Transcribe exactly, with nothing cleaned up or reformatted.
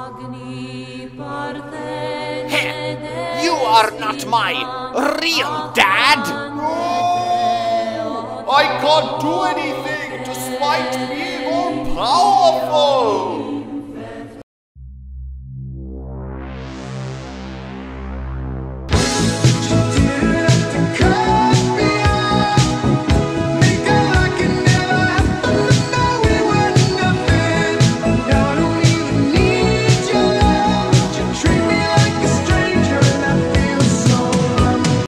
Hey, you are not my real dad! No! I can't do anything despite being all powerful!